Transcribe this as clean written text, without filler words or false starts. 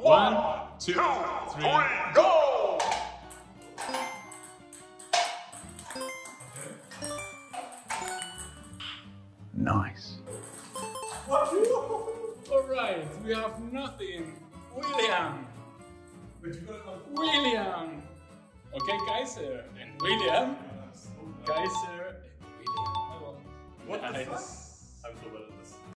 1, 2, 3, go! Nice. Alright, we have nothing. William! William! Okay, Kaiser and William. Kaiser and William. What the Nice. fuck? I'm so bad at this.